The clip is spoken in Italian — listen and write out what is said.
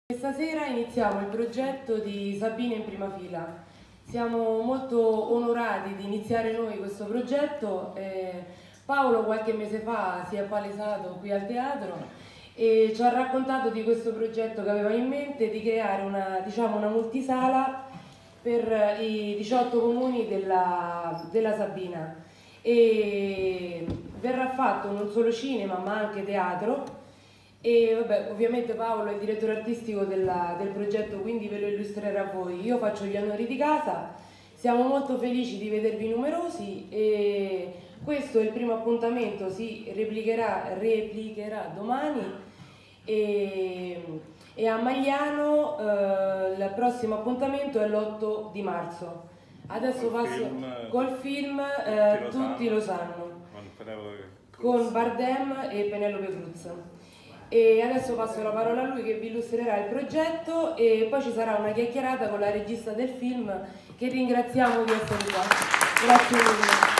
Questa sera iniziamo il progetto di Sabina in prima fila. Siamo molto onorati di iniziare noi questo progetto. Paolo qualche mese fa si è palesato qui al teatro e ci ha raccontato di questo progetto che aveva in mente di creare una multisala per i 18 comuni della Sabina. E verrà fatto non solo cinema ma anche teatro. E vabbè, ovviamente Paolo è il direttore artistico del progetto, quindi ve lo illustrerà a voi. Io faccio gli onori di casa, siamo molto felici di vedervi numerosi e questo è il primo appuntamento, si replicherà domani e a Magliano il prossimo appuntamento è l'8 di marzo. Adesso passo col film, tutti lo sanno, con Bardem e Penelope Cruz. E adesso passo la parola a lui che vi illustrerà il progetto e poi ci sarà una chiacchierata con la regista del film che ringraziamo di essere qua. Grazie mille.